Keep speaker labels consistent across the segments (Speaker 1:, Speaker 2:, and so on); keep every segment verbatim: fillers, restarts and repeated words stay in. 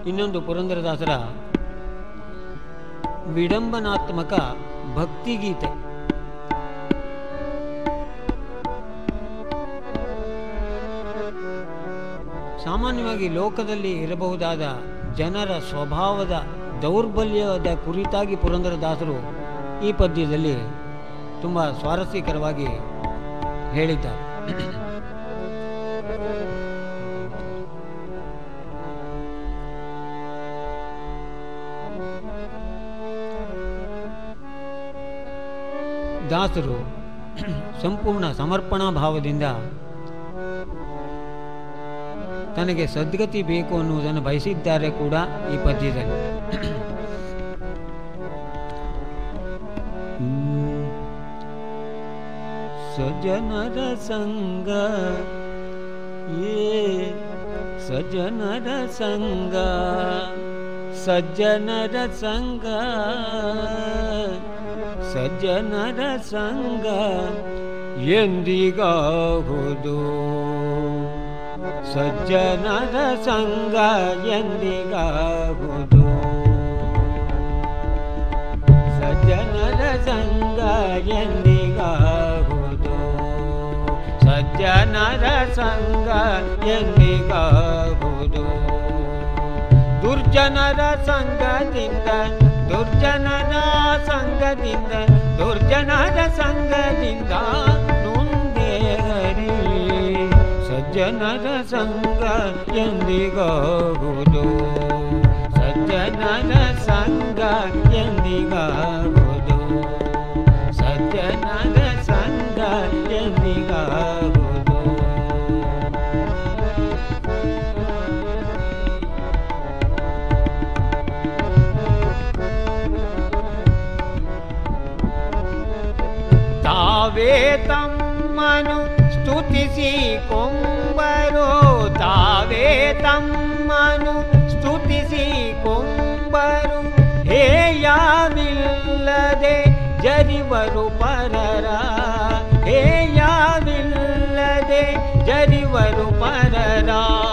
Speaker 1: ಇನ್ನೊಂದು ಪುರಂದರದಾಸರ ವಿಡಂಬನಾತ್ಮಕ ಭಕ್ತಿ ಗೀತೆ. ಸಾಮಾನ್ಯವಾಗಿ ಲೋಕದಲ್ಲಿ ಇರಬಹುದಾದ ಜನರ ಸ್ವಭಾವದ ದೌರ್ಬಲ್ಯದ ಕುರಿತಾಗಿ ಪುರಂದರದಾಸರು ಈ ಪದ್ಯದಲ್ಲಿ ತುಂಬ ಸ್ವಾರಸ್ಯಕರವಾಗಿ ಹೇಳಿದ್ದಾರೆ. ದಾಸರು ಸಂಪೂರ್ಣ ಸಮರ್ಪಣಾ ಭಾವದಿಂದ ತನಗೆ ಸದ್ಗತಿ ಬೇಕು ಅನ್ನುವುದನ್ನು ಬಯಸಿದ್ದಾರೆ ಕೂಡ ಈ ಪದ್ಯದಲ್ಲಿ. ಸಜ್ಜನರ ಸಂಗ ಏ ಸಜ್ಜನರ ಸಂಗ ಸಜ್ಜನರ ಸಂಗ ಸಜ್ಜನರ ಸಂಗ ಎಂದಿಗಾಗುವುದು ಸಜ್ಜನರ ಸಂಗ ಎಂದಿಗಾಗುವುದು ಸಜ್ಜನರ ಸಂಗ ಎಂದಿಗಾಗುವುದು ಸಜ್ಜನರ ಸಂಗ ಎಂದಿಗಾಗುವುದು ದುರ್ಜನರ ಸಂಗದಿಂದ ದುರ್ಜನರ ಸಂಗದಿಂದ ದುರ್ಜನರ ಸಂಗದಿಂದ ನೊಂದೇ ಹರಿ ಸಜ್ಜನರ ಸಂಗ ಎಂದಿಗಾಗುವುದು ಸಜ್ಜನರ ಸಂಗ ಎಂದಿಗಾಗುವುದು ಸಜ್ಜನರ ಸಂಗ ಎಂದಿಗಾಗುವುದು. ತಾವೇ ತಮ್ಮನು ಸ್ತುತಿಸಿ ಕೊಂಬರು ತಾವೇ ತಮ್ಮನು ಸ್ತುತಿಸಿ ಕೊಂಬರು ಹೇಯಾವಿಲ್ಲದೆ ಜರಿವರು ಪರರ ಹೇಯಾವಿಲ್ಲದೆ ಜರಿವರು ಪರರ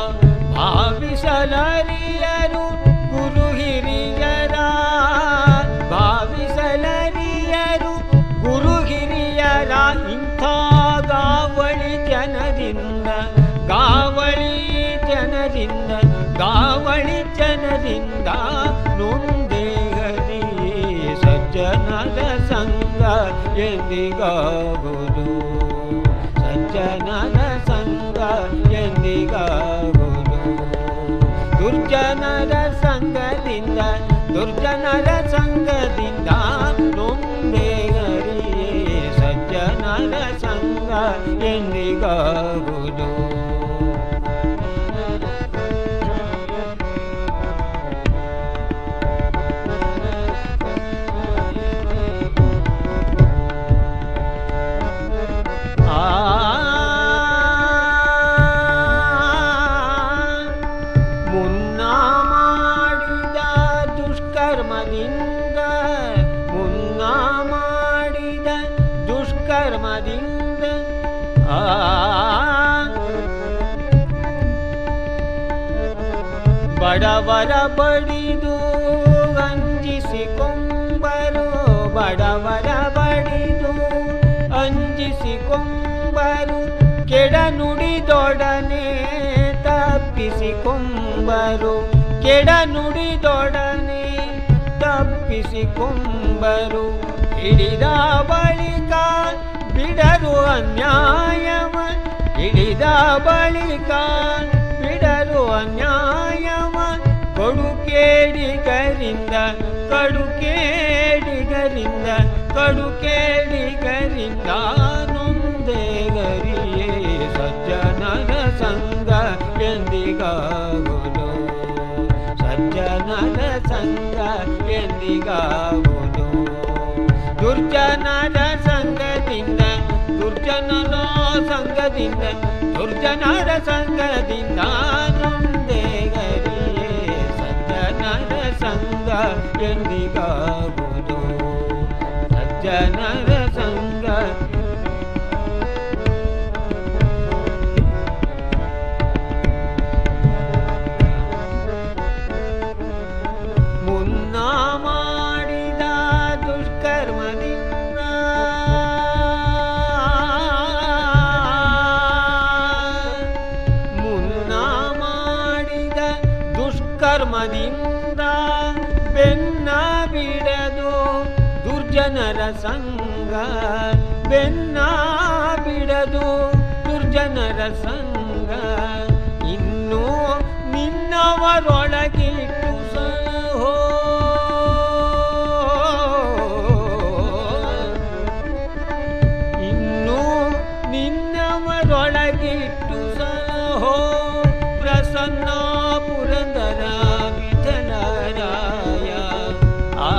Speaker 1: ಭಾವಿಸಲರಿಯರು ಗುರು ಹಿರಿಯರ ಭಾವಿಸಲರಿಯರು ಗುರು ಹಿರಿಯರ ಇಂಥ ಗಾವಳಿ ಜನರಿಂದ ಗಾವಳಿ ಜನರಿಂದ ಗಾವಳಿ ಜನರಿಂದ ನೊಂದೇ ಹರಿ ಸಜ್ಜನರ ಸಂಗ ಎಂದಿಗಾಗುವುದು ಸಜ್ಜನರ ಸಂಗ ಎಂದಿಗಾಗುವುದು ದುರ್ಜನರ ಸಂಗದಿಂದ ದುರ್ಜನರ ಸಂಗದಿಂದ ನೊಂದೇ ಹರಿ ಸಜ್ಜನರ ಸಂಗ ಎಂದಿಗಾಗುವುದು. ಮುನ್ನ ಮಾಡಿದ ದುಷ್ಕರ್ಮದಿಂದ ಮುನ್ನ ಮಾಡಿದ ದುಷ್ಕರ್ಮದಿಂದ ಆ ಬಡವರ ಬಡಿದು ಅಂಜಿಸಿಕೊಂಬರು ಬಡವರ ಬಡಿದು ಅಂಜಿಸಿಕೊಂಬರು ಕೆಡ ನುಡಿದೊಡನೆ ತಪ್ಪಿಸಿಕೊಂಬರು ಕೆಡ ನುಡಿದೊಡನೆ ತಪ್ಪಿಸಿಕೊಂಬರು ಹಿಡಿದ ಬಳಿಕ ಬಿಡರು ಅನ್ಯಾಯವ ಹಿಡಿದ ಬಳಿಕ ಬಿಡರು ಅನ್ಯಾಯವ ಕಡುಕೇಡಿಗರಿಂದ ಕಡುಕೇಡಿಗರಿಂದ ಕಡುಕೇಡಿಗರಿಂದ ನೊಂದೇ ಗರಿಯೇ ಸಜ್ಜನರ ಸಂಗ ಎಂದಿಗಾಗುವುದು ಸಜ್ಜನರ ಸಂಗ ಎಂದಿಗಾಗುವುದು ದುರ್ಜನರ ಸಂಗದಿಂದ ದುರ್ಜನರ ಸಂಗದಿಂದ ದುರ್ಜನರ ಸಂಗದಿಂದ ನೊಂದೇ ಗರಿಯೇ ಸಜ್ಜನರ ಸಂಗ ಎಂದಿಗಾಗುವುದು ಸಜ್ಜನರ ಸಂಗ. ಧರ್ಮದಿಂದ ಬೆನ್ನ ಬಿಡದು ದುರ್ಜನರ ಸಂಗ, ಬೆನ್ನ ಬಿಡದು ದುರ್ಜನರ ಸಂಗ. ಇನ್ನೂ ನಿನ್ನವರೊಳಗಿಟ್ಟು ಸಹೋ ಇನ್ನೂ ನಿನ್ನವರೊಳಗಿಟ್ಟು ಸಹೋ ಪ್ರಸನ್ನ ಪುರಂದರ ವಿಠಲರಾಯ. ಆ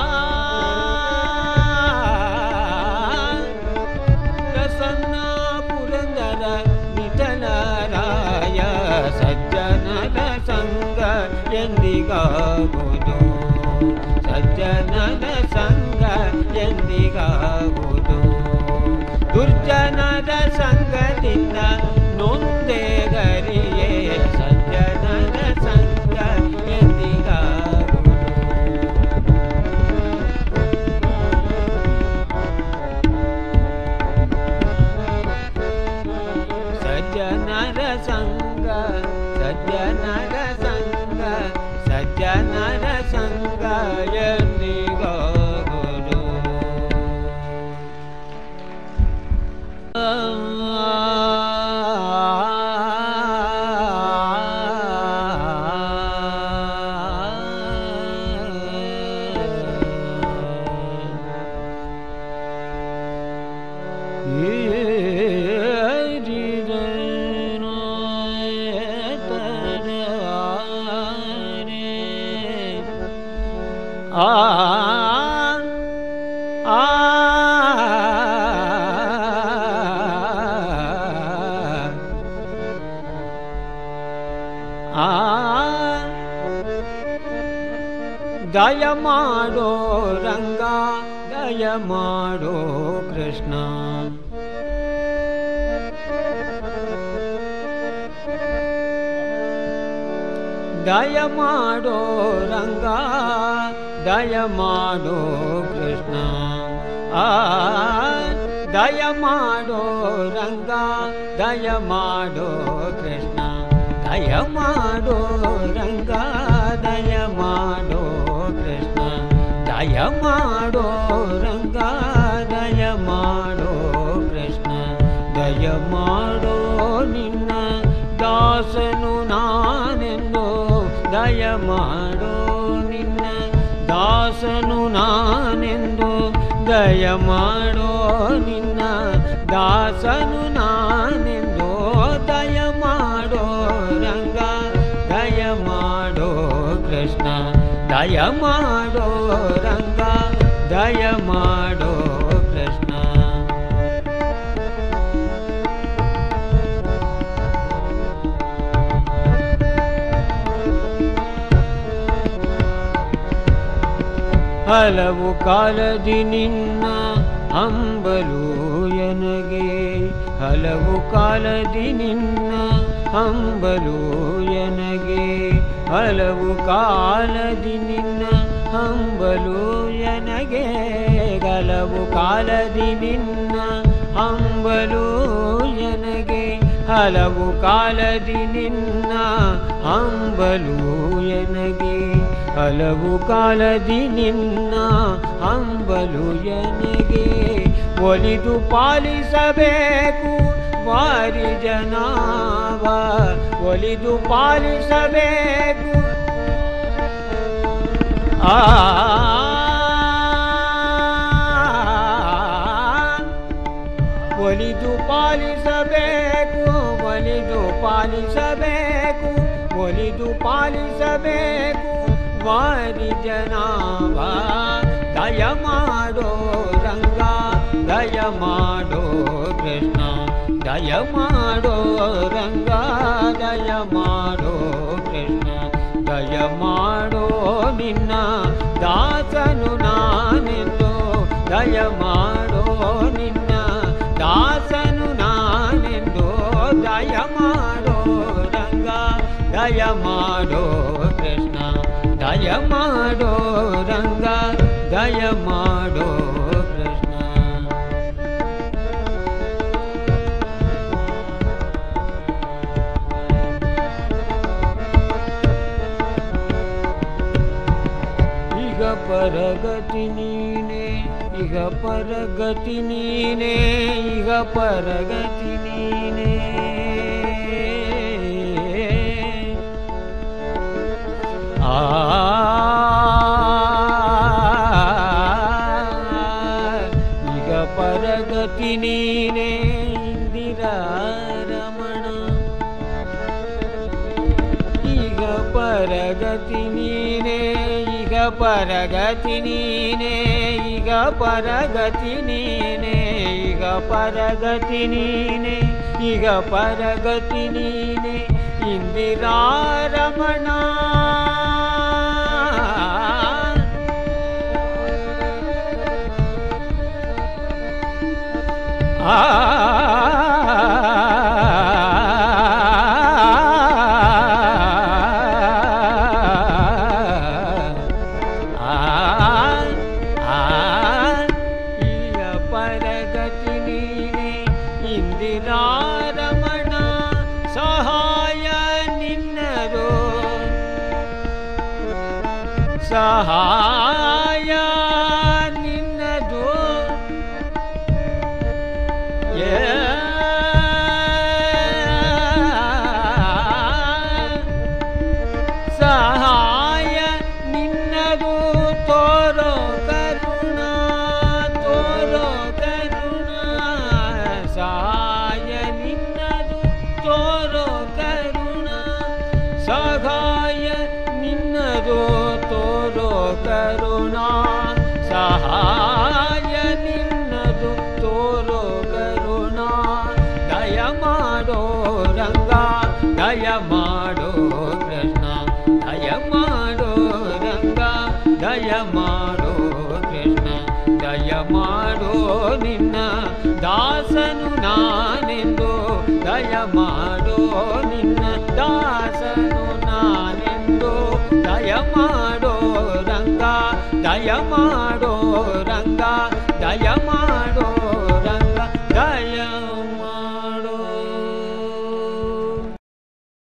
Speaker 1: ಪ್ರಸನ್ನ ಪುರಂದರ ವಿಠಲರಾಯ. ಸಜ್ಜನರ ಸಂಗ ಎಂದಿಗಾಗುವುದು, ಸಜ್ಜನರ ಸಂಗ ಎಂದಿಗಾಗುವುದು. ದುರ್ಜನರ ಸಂಗದಿಂದ ನೊಂದೇ ಗರಿಯೇ ಸಜ್ಜನರ ಸಂಗ ಎಂದಿಗಾಗುವುದು. ಸಜ್ಜನರ ಸಂಗ, ಸಜ್ಜನರ ಸಂಗ, ಸಜ್ಜನರ ಸಂಗ ಎಂದಿಗಾಗುವುದು. ದಯ ಮಾಡೋ ರಂಗ, ದಯ ಮಾಡೋ ಕೃಷ್ಣ. ದಯ ಮಾಡೋ ರಂಗ, ದಯ ಮಾಡೋ ಕೃಷ್ಣ. ಆ ದಯ ಮಾಡೋ ರಂಗ, ದಯ ಮಾಡೋ ಕೃಷ್ಣ. ದಯ ಮಾಡೋ ರಂಗ, ದಯ ಮಾಡೋ ಕೃಷ್ಣ. ದಯ ಮಾಡೋ ರಂಗ, ದಯ ಮಾಡೋ ಕೃಷ್ಣ. ದಯ ಮಾಡೋ ನಿನ್ನ ದಾಸನು ನಾನೆಂದು, ದಯ ಮಾಡೋ ನಿನ್ನ ದಾಸನು ನಾನೆಂದು. ದಯ ಮಾಡೋ ನಿನ್ನ ದಾಸನು ನಾನೆಂದು. ದಯ ಮಾಡೋ ರಂಗ, ದಯ ಮಾಡೋ ಕೃಷ್ಣ. ದಯ ಮಾಡೋ ರಂಗ, ದಯ ಮಾಡೋ ಕೃಷ್ಣ. ಹಲವು ಕಾಲದಿ ನಿನ್ನ ಹಂಬಲು ಎನಗೆ, ಹಲವು ಕಾಲದಿ ನಿನ್ನ ಹಂಬಲು ಎನಗೆ. ಹಲವು ಕಾಲದಿ ನಿನ್ನ ಹಂಬಲು ಎನಗೆ, ಹಲವು ಕಾಲದಿ ನಿನ್ನ ಹಂಬಲು ಎನಗೆ. ಹಲವು ಕಾಲದಿ ನಿನ್ನ ಹಂಬಲು ಎನಗೆ. ಹಲವು ಕಾಲದಿ ನಿನ್ನ ಹಂಬಲು ಎನಗೆ. ಒಲಿದು ಪಾಲಿಸಬೇಕು ವಾರಿ ಜನಾವ, ಒಲಿದು ಪಾಲಿಸಬೇಕು. ಆ ಒಲಿದು ಪಾಲಿಸಬೇಕು, ಒಲಿದು ಪಾಲಿಸಬೇಕು, ಒಲಿದು ಪಾಲಿಸಬೇಕು ವಾರಿ ಜನಾವ. ದಯ ಮಾಡೋ ರಂಗ, ದಯ ಮಾಡೋ ಕೃಷ್ಣ. ದಯ ಮಾಡೋ ರಂಗ, ದಯ ಮಾಡೋ ಕೃಷ್ಣ. ದಯ ಮಾಡೋ ನಿನ್ನ ದಾಸನು ನಾನೆಂದು. ದಯ ಮಾಡೋ ನಿನ್ನ ದಾಸನು ನಾನೆಂದು. ದಯ ಮಾಡೋ ರಂಗ, ದಯ ಮಾಡೋ ಕೃಷ್ಣ. ದಯ ಮಾಡೋ ರಂಗ, ದಯ ಮಾಡೋ ಕೃಷ್ಣ. ಪರಗತಿ ನೀನೆ ಇಹ ಪರಗತಿ ನೀನೆ ಇಹ ಪರಗತಿ ನೀನೆ ಆ ಇಹ ಪರಗತಿ ನೀನೆ ಇಂದಿರಾ ರಮಣ ಇಹ ಪರಗತಿ ನೀನೆ ಇಹ ಪರಗತಿ ನೀನೆ ಇಹ ಪರಗತಿ ನೀನೆ ಇಹ ಪರಗತಿ ನೀನೆ ಇಹ ಪರಗತಿ ನೀನೆ ಇಂದಿರಾ ರಮಣ ಆ ಸಹಾಯ ನಿನ್ನದು ಸಹಾಯ ನಿನ್ನದು ತೋರೋ ಕರುಣ ತೋರೋ ಕರುಣ ಸಹಾಯ ನಿನ್ನದು ತೋರೋ ಕರುಣ ಸಹಾಯ ನಿನ್ನದು ತೋರೋ ಕರುಣಾ ಸಹಾಯ ನಿನ್ನದು ತೋರೋ ಕರುಣಾ ದಯ ಮಾಡೋ ರಂಗ ದಯ ಮಾಡೋ ಕೃಷ್ಣ ದಯ ಮಾಡೋ ರಂಗ ದಯ ಮಾಡೋ ಕೃಷ್ಣ ದಯ ಮಾಡೋ ನಿನ್ನ ದಾಸನು ನಾನೆಂದು ದಯ ಮಾಡೋ ನಿನ್ನ ದಾಸನು ನಾನೆಂದು ದಯ ಮಾಡೋ ರಂಗ ದಯ ಮಾಡೋ